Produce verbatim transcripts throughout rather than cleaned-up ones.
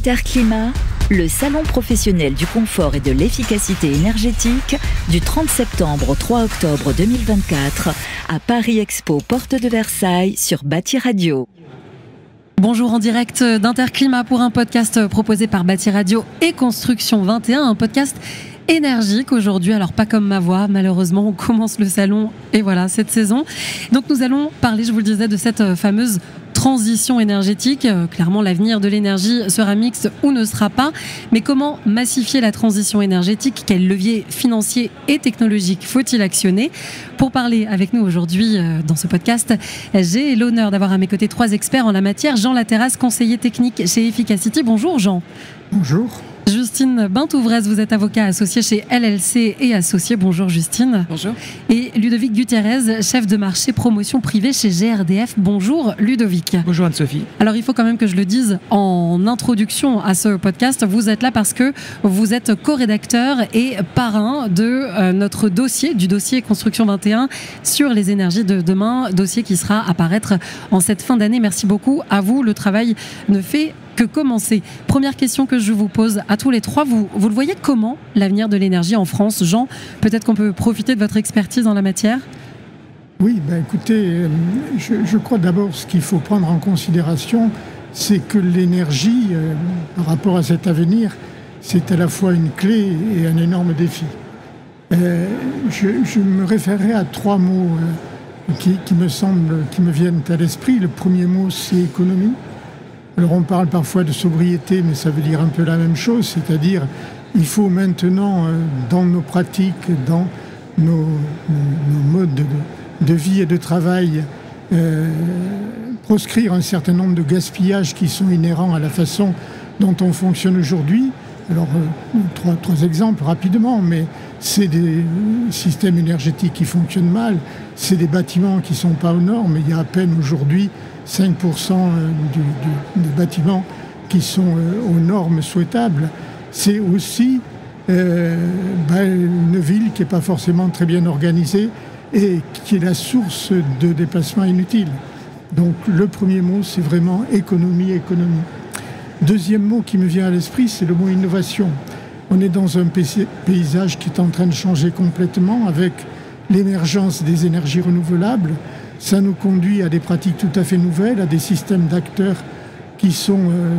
Interclimat, le salon professionnel du confort et de l'efficacité énergétique du trente septembre au trois octobre deux mille vingt-quatre à Paris Expo, porte de Versailles, sur Bâti Radio. Bonjour, en direct d'Interclimat pour un podcast proposé par Bâti Radio et Construction vingt et un, un podcast énergique aujourd'hui. Alors pas comme ma voix, malheureusement, on commence le salon et voilà, cette saison. Donc nous allons parler, je vous le disais, de cette fameuse transition énergétique. Euh, clairement, l'avenir de l'énergie sera mixte ou ne sera pas. Mais comment massifier la transition énergétique? Quels leviers financiers et technologiques faut-il actionner? Pour parler avec nous aujourd'hui euh, dans ce podcast, j'ai l'honneur d'avoir à mes côtés trois experts en la matière. Jean Laterrasse, conseiller technique chez Efficacity. Bonjour Jean. Bonjour. Justine Bintouvrez, vous êtes avocat associé chez L L C et associé. Bonjour Justine. Bonjour. Et Ludovic Gutiérrez, chef de marché promotion privée chez G R D F. Bonjour Ludovic. Bonjour Anne-Sophie. Alors il faut quand même que je le dise en introduction à ce podcast, vous êtes là parce que vous êtes co-rédacteur et parrain de euh, notre dossier, du dossier Construction vingt et un sur les énergies de demain, dossier qui sera à paraître en cette fin d'année. Merci beaucoup à vous, le travail ne fait que commencer. Première question que je vous pose à tous les trois, vous, vous le voyez comment l'avenir de l'énergie en France? Jean, peut-être qu'on peut profiter de votre expertise en la matière? Oui, ben écoutez, je, je crois d'abord ce qu'il faut prendre en considération, c'est que l'énergie, euh, par rapport à cet avenir, c'est à la fois une clé et un énorme défi. Euh, je, je me référerai à trois mots euh, qui, qui me semblent, qui me viennent à l'esprit. Le premier mot, c'est économie. Alors on parle parfois de sobriété, mais ça veut dire un peu la même chose, c'est-à-dire il faut maintenant, euh, dans nos pratiques, dans nos, nos, nos modes de, de vie et de travail, euh, proscrire un certain nombre de gaspillages qui sont inhérents à la façon dont on fonctionne aujourd'hui. Alors, euh, trois, trois exemples rapidement, mais c'est des systèmes énergétiques qui fonctionnent mal, c'est des bâtiments qui ne sont pas aux normes. Il y a à peine aujourd'hui cinq pour cent du, du, des bâtiments qui sont euh, aux normes souhaitables. C'est aussi euh, ben, une ville qui n'est pas forcément très bien organisée et qui est la source de déplacements inutiles. Donc le premier mot, c'est vraiment économie, économie. Deuxième mot qui me vient à l'esprit, c'est le mot innovation. On est dans un paysage qui est en train de changer complètement avec l'émergence des énergies renouvelables. Ça nous conduit à des pratiques tout à fait nouvelles, à des systèmes d'acteurs qui sont, euh,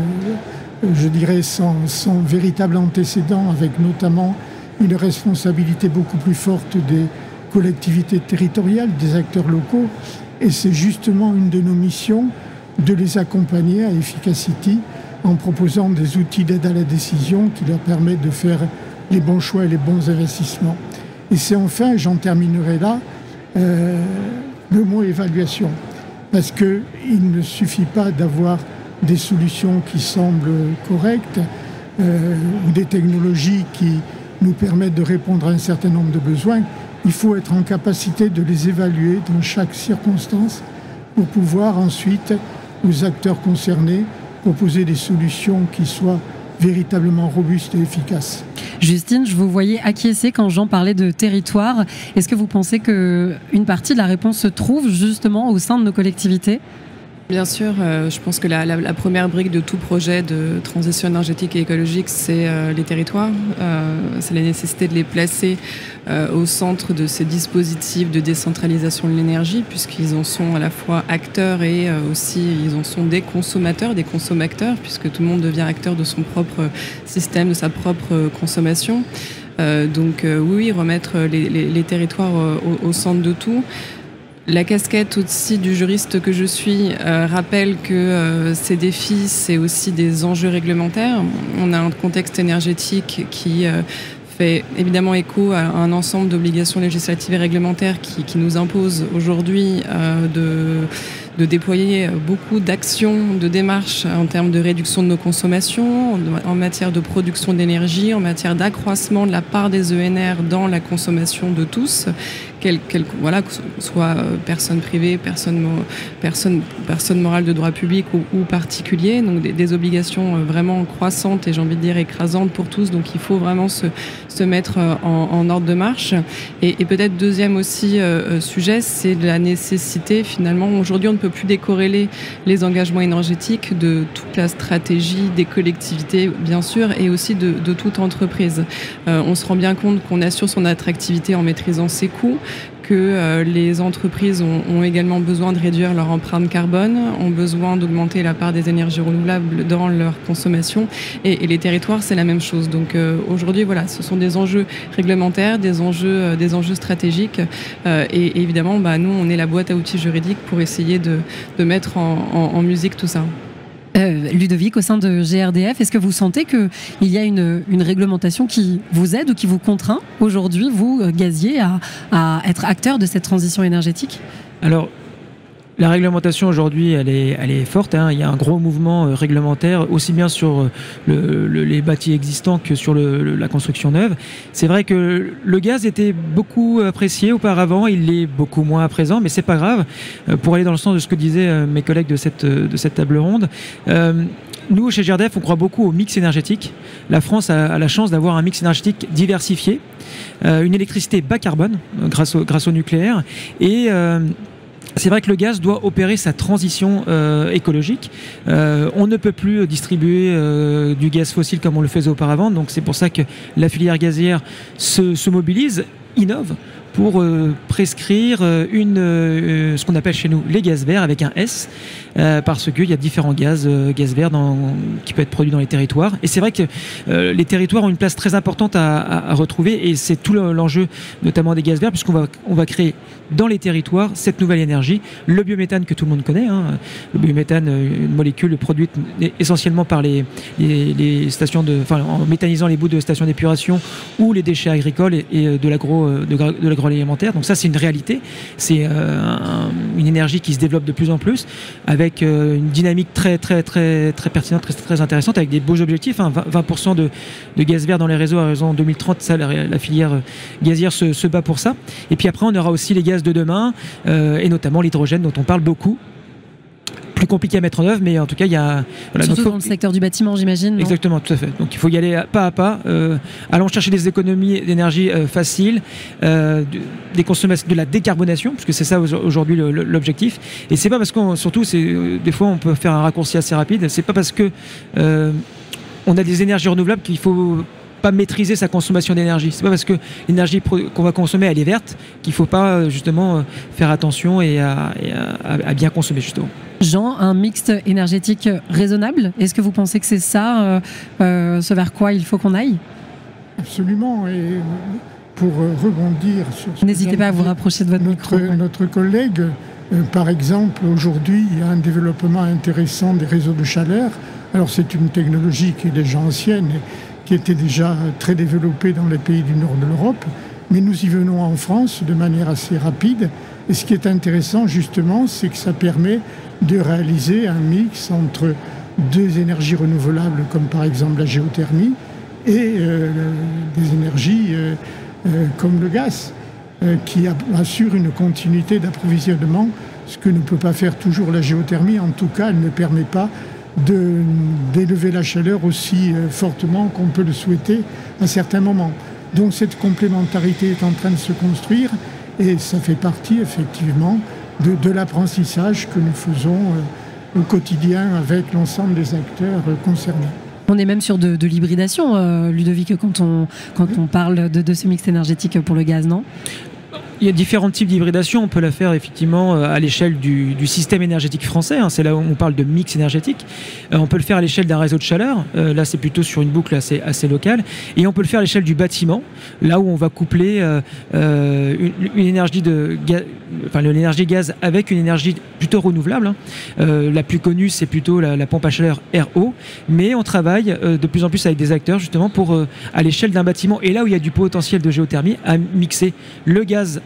je dirais, sans, sans véritable antécédent, avec notamment une responsabilité beaucoup plus forte des collectivités territoriales, des acteurs locaux. Et c'est justement une de nos missions de les accompagner à Efficacity en proposant des outils d'aide à la décision qui leur permettent de faire les bons choix et les bons investissements. Et c'est enfin, j'en terminerai là, euh, le mot évaluation. Parce qu'il ne suffit pas d'avoir des solutions qui semblent correctes euh, ou des technologies qui nous permettent de répondre à un certain nombre de besoins. Il faut être en capacité de les évaluer dans chaque circonstance pour pouvoir ensuite, aux acteurs concernés, proposer des solutions qui soient véritablement robustes et efficaces. Justine, je vous voyais acquiescer quand Jean parlait de territoire. Est-ce que vous pensez qu'une partie de la réponse se trouve justement au sein de nos collectivités ? Bien sûr, euh, je pense que la, la, la première brique de tout projet de transition énergétique et écologique, c'est euh, les territoires. Euh, c'est la nécessité de les placer euh, au centre de ces dispositifs de décentralisation de l'énergie, puisqu'ils en sont à la fois acteurs et euh, aussi ils en sont des consommateurs, des consommateurs, puisque tout le monde devient acteur de son propre système, de sa propre consommation. Euh, donc euh, oui, remettre les, les, les territoires euh, au, au centre de tout. La casquette aussi du juriste que je suis euh, rappelle que euh, ces défis, c'est aussi des enjeux réglementaires. On a un contexte énergétique qui euh, fait évidemment écho à un ensemble d'obligations législatives et réglementaires qui, qui nous imposent aujourd'hui euh, de, de déployer beaucoup d'actions, de démarches en termes de réduction de nos consommations, en matière de production d'énergie, en matière d'accroissement de la part des E N R dans la consommation de tous, quel, quel, voilà, que ce soit personne privée, personne, personne, personne morale de droit public ou, ou particulier, donc des, des obligations vraiment croissantes et j'ai envie de dire écrasantes pour tous, donc il faut vraiment se, se mettre en, en ordre de marche. Et, et peut-être deuxième aussi euh, sujet, c'est la nécessité finalement, aujourd'hui on ne peut plus décorréler les engagements énergétiques de toute la stratégie des collectivités bien sûr et aussi de, de toute entreprise. Euh, on se rend bien compte qu'on assure son attractivité en maîtrisant ses coûts, que euh, les entreprises ont, ont également besoin de réduire leur empreinte carbone, ont besoin d'augmenter la part des énergies renouvelables dans leur consommation et, et les territoires c'est la même chose. Donc euh, aujourd'hui voilà, ce sont des enjeux réglementaires, des enjeux, euh, des enjeux stratégiques euh, et, et évidemment bah, nous on est la boîte à outils juridiques pour essayer de, de mettre en, en, en musique tout ça. Euh, Ludovic, au sein de G R D F, est-ce que vous sentez qu'il y a une, une réglementation qui vous aide ou qui vous contraint aujourd'hui, vous, gazier, à, à être acteur de cette transition énergétique ? Alors, la réglementation aujourd'hui, elle est, elle est forte. Hein. Il y a un gros mouvement euh, réglementaire, aussi bien sur le, le, les bâtis existants que sur le, le, la construction neuve. C'est vrai que le gaz était beaucoup apprécié auparavant, il l'est beaucoup moins à présent, mais c'est pas grave. Euh, pour aller dans le sens de ce que disaient euh, mes collègues de cette, de cette table ronde, euh, nous, chez G R D F, on croit beaucoup au mix énergétique. La France a, a la chance d'avoir un mix énergétique diversifié, euh, une électricité bas carbone euh, grâce, au, grâce au nucléaire et euh, c'est vrai que le gaz doit opérer sa transition euh, écologique. Euh, on ne peut plus distribuer euh, du gaz fossile comme on le faisait auparavant. Donc c'est pour ça que la filière gazière se, se mobilise, innove pour euh, prescrire une, euh, ce qu'on appelle chez nous les gaz verts avec un S, euh, parce qu'il y a différents gaz, euh, gaz verts dans, qui peuvent être produits dans les territoires. Et c'est vrai que euh, les territoires ont une place très importante à, à, à retrouver et c'est tout l'enjeu notamment des gaz verts puisqu'on va, on va créer dans les territoires cette nouvelle énergie, le biométhane que tout le monde connaît. Hein. Le biométhane, une molécule produite essentiellement par les, les, les stations de, enfin, en méthanisant les bouts de stations d'épuration ou les déchets agricoles et, et de l'agro, de, de l'agroalimentaire. Donc ça, c'est une réalité. C'est euh, un, une énergie qui se développe de plus en plus avec euh, une dynamique très, très, très, très pertinente, très, très intéressante, avec des beaux objectifs. Hein, vingt pour cent de, de gaz vert dans les réseaux à horizon deux mille trente. Ça, la, la filière gazière se, se bat pour ça. Et puis après, on aura aussi les gaz de demain euh, et notamment l'hydrogène dont on parle beaucoup. Plus compliqué à mettre en œuvre, mais en tout cas, il y a... Voilà, surtout faut... dans le secteur du bâtiment, j'imagine. Exactement, tout à fait. Donc il faut y aller pas à pas. Euh, allons chercher des économies d'énergie euh, faciles, euh, de, des consommations, de la décarbonation, parce que c'est ça aujourd'hui le, le, l'objectif. Et c'est pas parce qu'on... Surtout, c'est, euh, des fois, on peut faire un raccourci assez rapide. C'est pas parce que euh, on a des énergies renouvelables qu'il faut... pas maîtriser sa consommation d'énergie. C'est pas parce que l'énergie qu'on va consommer elle est verte qu'il faut pas justement faire attention et à, et à, à bien consommer justement. Jean, un mix énergétique raisonnable, est-ce que vous pensez que c'est ça euh, euh, ce vers quoi il faut qu'on aille ? Absolument. Et pour rebondir sur ce n'hésitez pas à vous rapprocher de votre notre, micro. Notre collègue, euh, par exemple, aujourd'hui, il y a un développement intéressant des réseaux de chaleur. Alors c'est une technologie qui est déjà ancienne et qui était déjà très développée dans les pays du nord de l'Europe, mais nous y venons en France de manière assez rapide. Et ce qui est intéressant, justement, c'est que ça permet de réaliser un mix entre deux énergies renouvelables, comme par exemple la géothermie, et euh, des énergies euh, euh, comme le gaz, euh, qui assure une continuité d'approvisionnement, ce que ne peut pas faire toujours la géothermie. En tout cas, elle ne permet pas De, d'élever la chaleur aussi euh, fortement qu'on peut le souhaiter à certains moments. Donc cette complémentarité est en train de se construire et ça fait partie effectivement de, de l'apprentissage que nous faisons euh, au quotidien avec l'ensemble des acteurs euh, concernés. On est même sur de, de l'hybridation, euh, Ludovic, quand on, quand on parle de, de ce mix énergétique pour le gaz, non ? Il y a différents types d'hybridation. On peut la faire effectivement à l'échelle du, du système énergétique français. Hein. C'est là où on parle de mix énergétique. Euh, on peut le faire à l'échelle d'un réseau de chaleur. Euh, là, c'est plutôt sur une boucle assez, assez locale. Et on peut le faire à l'échelle du bâtiment. Là où on va coupler euh, euh, une, une énergie de gaz, enfin l'énergie gaz avec une énergie plutôt renouvelable. Hein. Euh, la plus connue, c'est plutôt la, la pompe à chaleur R O. Mais on travaille euh, de plus en plus avec des acteurs justement pour euh, à l'échelle d'un bâtiment. Et là où il y a du potentiel de géothermie, à mixer le gaz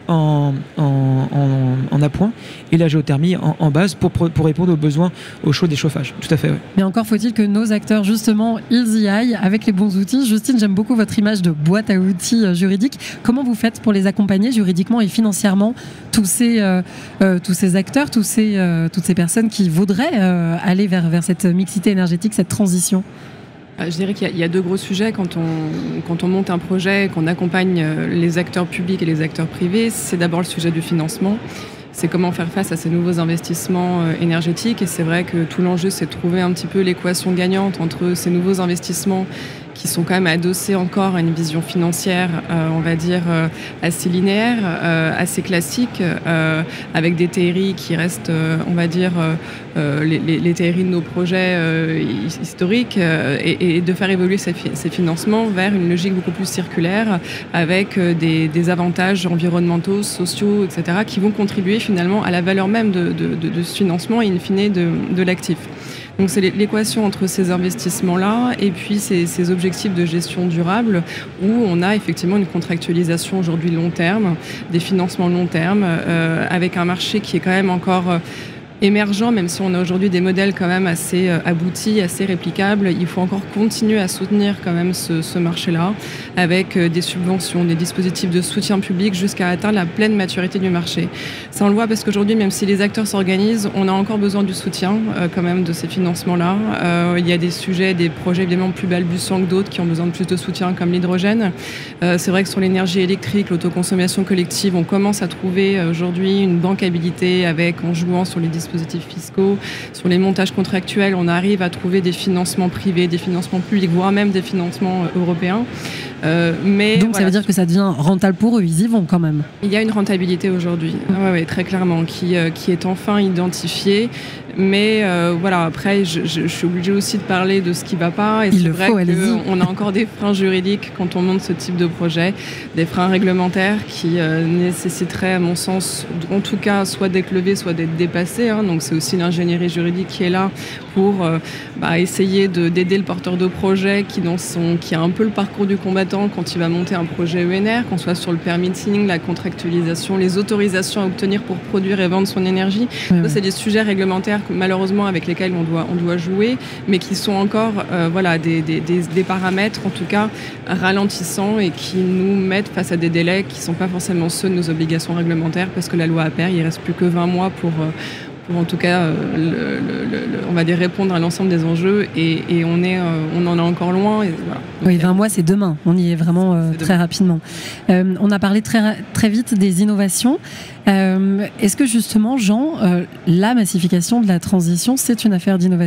en, en, en, en appoint et la géothermie en, en base pour, pour répondre aux besoins au chaud des chauffages. Tout à fait, oui. Mais encore faut-il que nos acteurs, justement, ils y aillent avec les bons outils. Justine, j'aime beaucoup votre image de boîte à outils euh, juridique. Comment vous faites pour les accompagner juridiquement et financièrement, tous ces, euh, euh, tous ces acteurs, tous ces, euh, toutes ces personnes qui voudraient euh, aller vers, vers cette mixité énergétique, cette transition ? Je dirais qu'il y a deux gros sujets quand on, quand on monte un projet, qu'on accompagne les acteurs publics et les acteurs privés. C'est d'abord le sujet du financement. C'est comment faire face à ces nouveaux investissements énergétiques. Et c'est vrai que tout l'enjeu, c'est de trouver un petit peu l'équation gagnante entre ces nouveaux investissements qui sont quand même adossés encore à une vision financière, euh, on va dire, euh, assez linéaire, euh, assez classique, euh, avec des T R I qui restent, euh, on va dire, euh, les, les, les T R I de nos projets euh, historiques, euh, et, et de faire évoluer ces, fi- ces financements vers une logique beaucoup plus circulaire, avec euh, des, des avantages environnementaux, sociaux, et cetera, qui vont contribuer finalement à la valeur même de, de, de, de ce financement et in fine de, de l'actif. Donc c'est l'équation entre ces investissements-là et puis ces, ces objectifs de gestion durable où on a effectivement une contractualisation aujourd'hui long terme, des financements long terme, euh, avec un marché qui est quand même encore euh, émergent, même si on a aujourd'hui des modèles quand même assez euh, aboutis, assez réplicables. Il faut encore continuer à soutenir quand même ce, ce marché-là avec euh, des subventions, des dispositifs de soutien public jusqu'à atteindre la pleine maturité du marché. Ça, on le voit parce qu'aujourd'hui, même si les acteurs s'organisent, on a encore besoin du soutien euh, quand même de ces financements-là. Euh, il y a des sujets, des projets évidemment plus balbutiants que d'autres qui ont besoin de plus de soutien, comme l'hydrogène. Euh, c'est vrai que sur l'énergie électrique, l'autoconsommation collective, on commence à trouver euh, aujourd'hui une bancabilité avec, en jouant sur les dispositifs fiscaux, sur les montages contractuels, on arrive à trouver des financements privés, des financements publics, voire même des financements euh, européens. Euh, mais Donc voilà, ça veut dire que ça devient rentable pour eux, ils y vont quand même. Il y a une rentabilité aujourd'hui, ouais, ouais, très clairement, qui, euh, qui est enfin identifiée. Mais euh, voilà, après, je, je, je suis obligée aussi de parler de ce qui ne va pas. Et Il c'est le vrai faut, allez-y. qu'on a encore des freins juridiques quand on monte ce type de projet, des freins réglementaires qui euh, nécessiteraient, à mon sens, en tout cas, soit d'être levés, soit d'être dépassés. Hein. Donc c'est aussi l'ingénierie juridique qui est là pour euh, bah, essayer de, d'aider le porteur de projet qui, dans son, qui a un peu le parcours du combattant quand il va monter un projet E N R, qu'on soit sur le permitting, la contractualisation, les autorisations à obtenir pour produire et vendre son énergie. Oui, Ça, oui. c'est des sujets réglementaires malheureusement avec lesquels on doit, on doit jouer, mais qui sont encore euh, voilà, des, des, des, des paramètres en tout cas ralentissants et qui nous mettent face à des délais qui ne sont pas forcément ceux de nos obligations réglementaires parce que la loi A P E R, il ne reste plus que vingt mois pour... Euh, pour en tout cas, euh, le, le, le, on va dire répondre à l'ensemble des enjeux et, et on, est, euh, on en est encore loin. Et voilà. Donc, Oui, vingt mois, c'est demain. On y est vraiment euh, C'est très rapidement. Euh, on a parlé très, très vite des innovations. Euh, est-ce que justement, Jean, euh, la massification de la transition, c'est une affaire d'innovation ?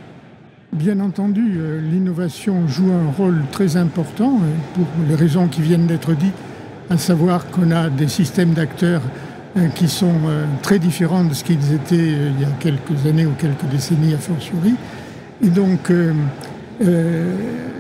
Bien entendu, euh, l'innovation joue un rôle très important euh, pour les raisons qui viennent d'être dites, à savoir qu'on a des systèmes d'acteurs euh, qui sont euh, très différents de ce qu'ils étaient euh, il y a quelques années ou quelques décennies a fortiori. Et donc, euh, euh,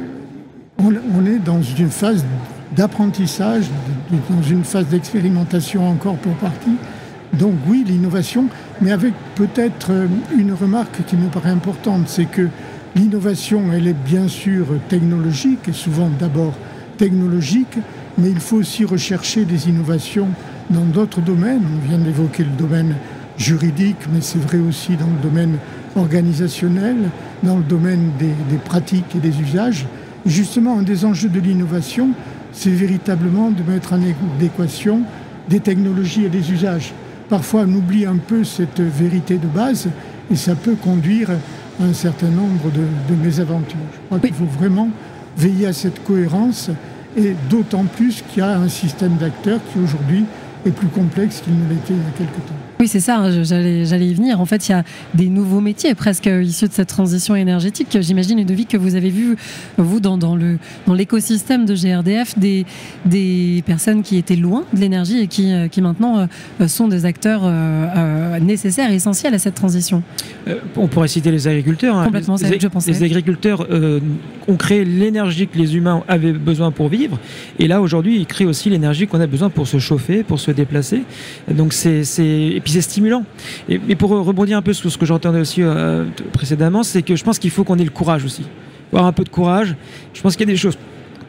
on, on est dans une phase d'apprentissage, dans une phase d'expérimentation encore pour partie. Donc oui, l'innovation, mais avec peut-être une remarque qui me paraît importante, c'est que l'innovation, elle est bien sûr technologique, et souvent d'abord technologique, mais il faut aussi rechercher des innovations dans d'autres domaines. On vient d'évoquer le domaine juridique, mais c'est vrai aussi dans le domaine organisationnel, dans le domaine des, des pratiques et des usages. Et justement, un des enjeux de l'innovation, c'est véritablement de mettre en équation des technologies et des usages. Parfois, on oublie un peu cette vérité de base et ça peut conduire à un certain nombre de, de mésaventures. Je crois Oui. qu'il faut vraiment veiller à cette cohérence et d'autant plus qu'il y a un système d'acteurs qui aujourd'hui est plus complexe qu'il ne l'était il y a quelque temps. Oui, c'est ça, hein, j'allais, j'allais y venir. En fait, il y a des nouveaux métiers presque issus de cette transition énergétique. J'imagine, Ludovic, que vous avez vu, vous, dans, dans, le, dans l'écosystème de G R D F, des, des personnes qui étaient loin de l'énergie et qui, qui maintenant euh, sont des acteurs euh, euh, nécessaires et essentiels à cette transition. Euh, on pourrait citer les agriculteurs. Hein. Complètement, c'est les, ce que je pensais. Les agriculteurs euh, ont créé l'énergie que les humains avaient besoin pour vivre. Et là, aujourd'hui, ils créent aussi l'énergie qu'on a besoin pour se chauffer, pour se déplacer. Donc, c'est, c'est... Et puis, c'est stimulant. Et, et pour rebondir un peu sur ce que j'entendais aussi euh, précédemment, c'est que je pense qu'il faut qu'on ait le courage aussi. Avoir un peu de courage. Je pense qu'il y a des choses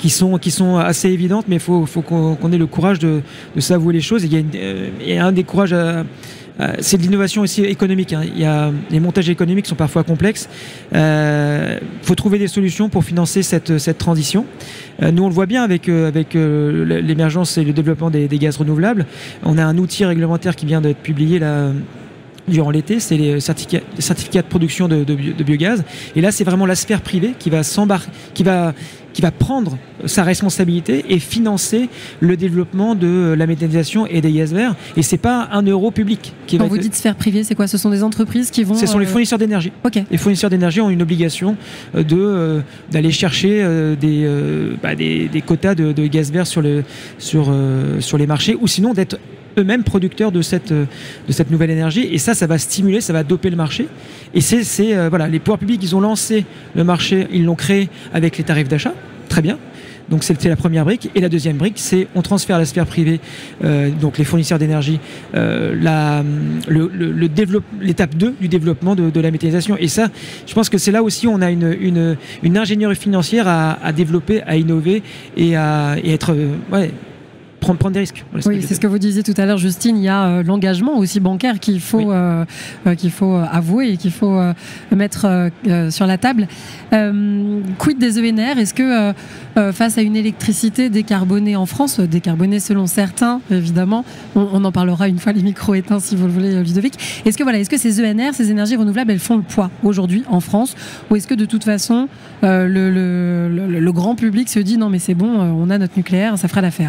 qui sont, qui sont assez évidentes, mais il faut, faut qu'on, qu'on ait le courage de, de s'avouer les choses. Et il y a, une, euh, et un des courages à, à, c'est de l'innovation aussi économique, hein. Il y a, les montages économiques sont parfois complexes. Il euh, faut trouver des solutions pour financer cette, cette transition. Euh, nous, on le voit bien avec, euh, avec euh, l'émergence et le développement des, des gaz renouvelables. On a un outil réglementaire qui vient d'être publié là, durant l'été, c'est les certificats, les certificats de production de, de, de biogaz. Et là, c'est vraiment la sphère privée qui va s'embarquer, qui va, qui va prendre sa responsabilité et financer le développement de la méthanisation et des gaz verts. Et c'est pas un euro public qui Quand va vous être... dites sphère privée, c'est quoi? Ce sont des entreprises qui vont... Ce sont les euh, fournisseurs d'énergie. Ok. Les fournisseurs d'énergie ont une obligation de, euh, d'aller chercher euh, des, euh, bah, des, des quotas de, de gaz vert sur, le, sur, euh, sur les marchés, ou sinon d'être eux-mêmes producteurs de cette, de cette nouvelle énergie. Et ça, ça va stimuler, ça va doper le marché. Et c'est, c'est euh, voilà, les pouvoirs publics, ils ont lancé le marché, ils l'ont créé avec les tarifs d'achat. Très bien. Donc c'était la première brique. Et la deuxième brique, c'est on transfère à la sphère privée, euh, donc les fournisseurs d'énergie, euh, la, le, le, le développe, l'étape deux du développement de, de la méthanisation. Et ça, je pense que c'est là aussi où on a une, une, une ingénierie financière à, à développer, à innover et à et être... Euh, ouais, Prendre, prendre des risques. Voilà, oui, c'est ce que vous disiez tout à l'heure, Justine. Il y a euh, l'engagement aussi bancaire qu'il faut, oui. euh, euh, qu'il faut avouer et qu'il faut euh, mettre euh, sur la table. Euh, quid des E N R? Est-ce que euh, euh, face à une électricité décarbonée en France, décarbonée selon certains, évidemment, on, on en parlera une fois les micros éteints si vous le voulez, Ludovic. Est-ce que voilà, est-ce que ces E N R, ces énergies renouvelables, elles font le poids aujourd'hui en France, ou est-ce que de toute façon euh, le, le, le, le grand public se dit non mais c'est bon, on a notre nucléaire, ça fera l'affaire?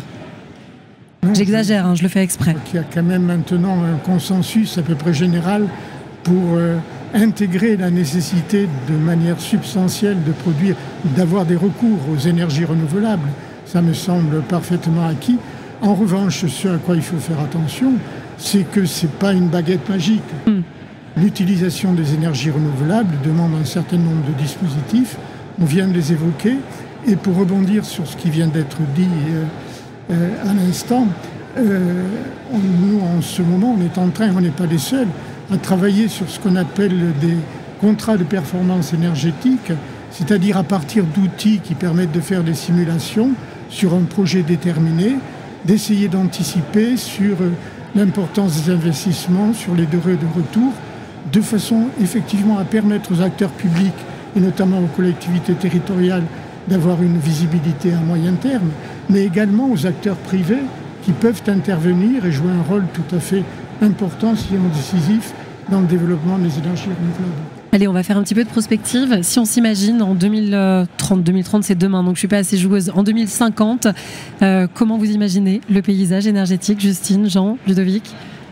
J'exagère, hein, je le fais exprès. Il y a quand même maintenant un consensus à peu près général pour euh, intégrer la nécessité de manière substantielle de produire, d'avoir des recours aux énergies renouvelables. Ça me semble parfaitement acquis. En revanche, ce à quoi il faut faire attention, c'est que ce n'est pas une baguette magique. Mm. L'utilisation des énergies renouvelables demande un certain nombre de dispositifs. On vient de les évoquer. Et pour rebondir sur ce qui vient d'être dit... Euh, Euh, à l'instant, euh, on, nous en ce moment on est en train, on n'est pas les seuls, à travailler sur ce qu'on appelle des contrats de performance énergétique, c'est-à-dire à partir d'outils qui permettent de faire des simulations sur un projet déterminé, d'essayer d'anticiper sur euh, l'importance des investissements, sur les durées de retour, de façon effectivement à permettre aux acteurs publics et notamment aux collectivités territoriales d'avoir une visibilité à moyen terme, mais également aux acteurs privés qui peuvent intervenir et jouer un rôle tout à fait important, sinon décisif, dans le développement des énergies renouvelables. Allez, on va faire un petit peu de prospective. Si on s'imagine en deux mille trente, deux mille trente c'est demain, donc je ne suis pas assez joueuse, en deux mille cinquante, euh, comment vous imaginez le paysage énergétique? Justine, Jean, Ludovic?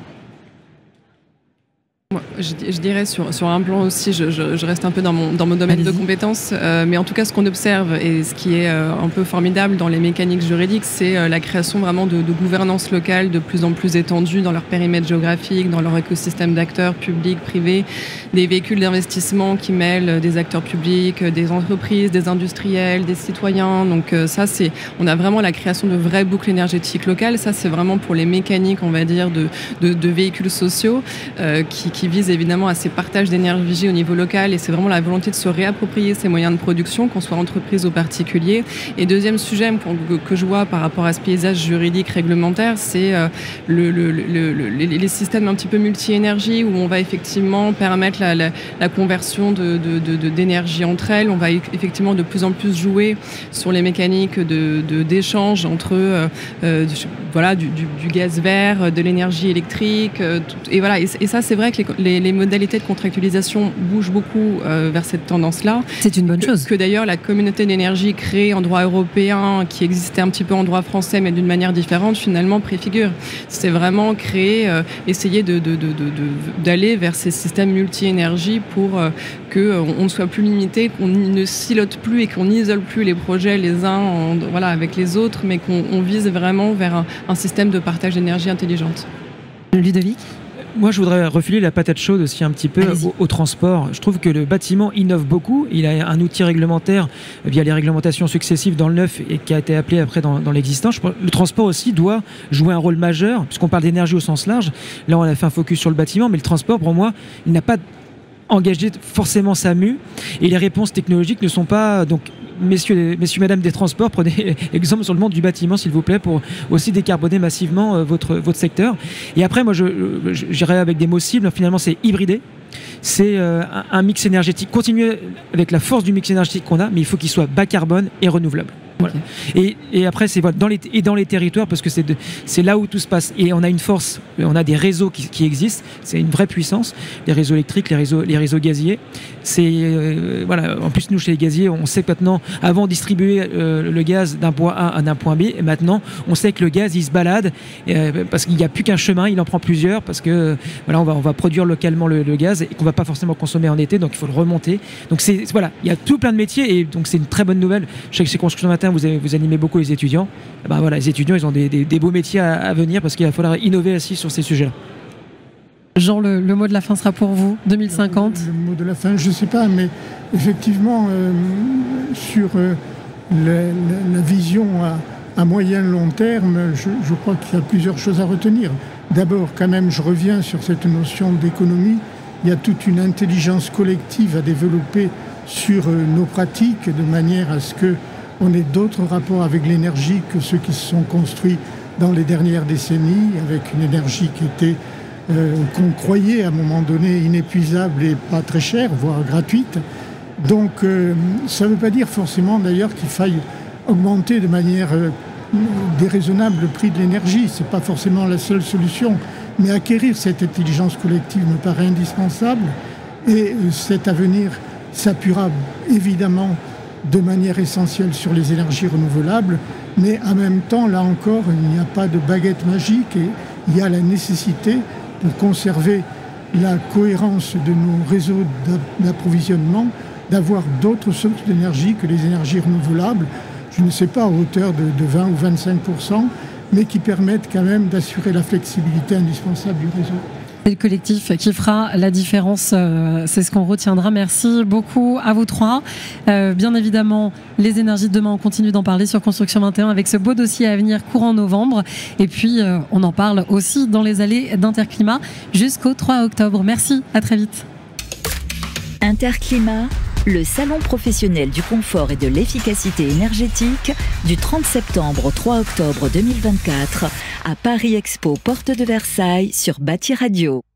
Je, je dirais sur, sur un plan aussi, je, je, je reste un peu dans mon, dans mon domaine Allez-y. de compétences, euh, mais en tout cas ce qu'on observe et ce qui est euh, un peu formidable dans les mécaniques juridiques, c'est euh, la création vraiment de, de gouvernance locale de plus en plus étendue dans leur périmètre géographique, dans leur écosystème d'acteurs publics, privés, des véhicules d'investissement qui mêlent des acteurs publics, des entreprises, des industriels, des citoyens. Donc euh, ça, c'est, on a vraiment la création de vraies boucles énergétiques locales. Ça, c'est vraiment pour les mécaniques, on va dire, de, de, de véhicules sociaux euh, qui, qui visent évidemment à ces partages d'énergie au niveau local, et c'est vraiment la volonté de se réapproprier ces moyens de production, qu'on soit entreprise ou particulier. Et deuxième sujet pour, que, que je vois par rapport à ce paysage juridique réglementaire, c'est euh, le, le, le, le, les, les systèmes un petit peu multi-énergie où on va effectivement permettre la, la, la conversion de, de, de, de, d'énergie entre elles. On va effectivement de plus en plus jouer sur les mécaniques de, de, d'échange entre euh, euh, voilà, du, du, du gaz vert, de l'énergie électrique, euh, tout, et, voilà, et, et ça c'est vrai que les, les Les, les modalités de contractualisation bougent beaucoup euh, vers cette tendance-là. C'est une bonne que, chose. Que d'ailleurs la communauté d'énergie créée en droit européen, qui existait un petit peu en droit français, mais d'une manière différente, finalement préfigure. C'est vraiment créer, euh, essayer de, de, de, de, de, d'aller vers ces systèmes multi-énergie pour euh, qu'on euh, ne soit plus limité, qu'on ne silote plus et qu'on n'isole plus les projets les uns en, voilà, avec les autres, mais qu'on on vise vraiment vers un, un système de partage d'énergie intelligente. Ludovic ? Moi, je voudrais refiler la patate chaude aussi un petit peu au, au transport. Je trouve que le bâtiment innove beaucoup. Il a un outil réglementaire via les réglementations successives dans le neuf et qui a été appelé après dans, dans l'existant. Je pense, le transport aussi doit jouer un rôle majeur, puisqu'on parle d'énergie au sens large. Là, on a fait un focus sur le bâtiment, mais le transport, pour moi, il n'a pas engagé forcément sa mue, et les réponses technologiques ne sont pas... Donc, messieurs, messieurs, madame des transports, prenez exemple sur le monde du bâtiment, s'il vous plaît, pour aussi décarboner massivement euh, votre, votre secteur. Et après, moi, je, je, j'irai avec des mots cibles. Finalement, c'est hybrider. C'est euh, un, un mix énergétique. Continuer avec la force du mix énergétique qu'on a, mais il faut qu'il soit bas carbone et renouvelable. Voilà. Okay. Et, et après, c'est voilà, dans les, et dans les territoires, parce que c'est, de, c'est là où tout se passe. Et on a une force, on a des réseaux qui, qui existent, c'est une vraie puissance, les réseaux électriques, les réseaux, les réseaux gaziers. C'est, euh, voilà, en plus, nous, chez les gaziers, on sait que maintenant, avant, on distribuait euh, le gaz d'un point A à un point B, et maintenant, on sait que le gaz, il se balade, euh, parce qu'il n'y a plus qu'un chemin, il en prend plusieurs, parce que voilà, on va, on va produire localement le, le gaz, et qu'on ne va pas forcément consommer en été, donc il faut le remonter. Donc, c'est, voilà, il y a tout plein de métiers, et donc c'est une très bonne nouvelle. Je sais que chez Construction Matin, vous, avez, vous animez beaucoup les étudiants. Et ben voilà, les étudiants, ils ont des, des, des beaux métiers à, à venir parce qu'il va falloir innover aussi sur ces sujets-là. Jean, le, le mot de la fin sera pour vous, deux mille cinquante. Le, le mot de la fin, je ne sais pas, mais effectivement, euh, sur euh, la, la, la vision à, à moyen long terme, je, je crois qu'il y a plusieurs choses à retenir. D'abord, quand même, je reviens sur cette notion d'économie. Il y a toute une intelligence collective à développer sur euh, nos pratiques, de manière à ce que on ait d'autres rapports avec l'énergie que ceux qui se sont construits dans les dernières décennies, avec une énergie qui était, euh, qu'on croyait à un moment donné inépuisable et pas très chère, voire gratuite. Donc euh, ça ne veut pas dire forcément d'ailleurs qu'il faille augmenter de manière euh, déraisonnable le prix de l'énergie. Ce n'est pas forcément la seule solution. Mais acquérir cette intelligence collective me paraît indispensable. Et euh, cet avenir s'appuiera évidemment de manière essentielle sur les énergies renouvelables, mais en même temps, là encore, il n'y a pas de baguette magique et il y a la nécessité, pour conserver la cohérence de nos réseaux d'approvisionnement, d'avoir d'autres sources d'énergie que les énergies renouvelables, je ne sais pas, à hauteur de, de vingt ou vingt-cinq pour cent, mais qui permettent quand même d'assurer la flexibilité indispensable du réseau. C'est le collectif qui fera la différence, euh, c'est ce qu'on retiendra. Merci beaucoup à vous trois. Euh, bien évidemment, les énergies de demain, on continue d'en parler sur Construction vingt et un avec ce beau dossier à venir courant novembre. Et puis, euh, on en parle aussi dans les allées d'Interclimat jusqu'au trois octobre. Merci, à très vite. Interclimat, le salon professionnel du confort et de l'efficacité énergétique du trente septembre au trois octobre deux mille vingt-quatre à Paris Expo, porte de Versailles sur Bâti Radio.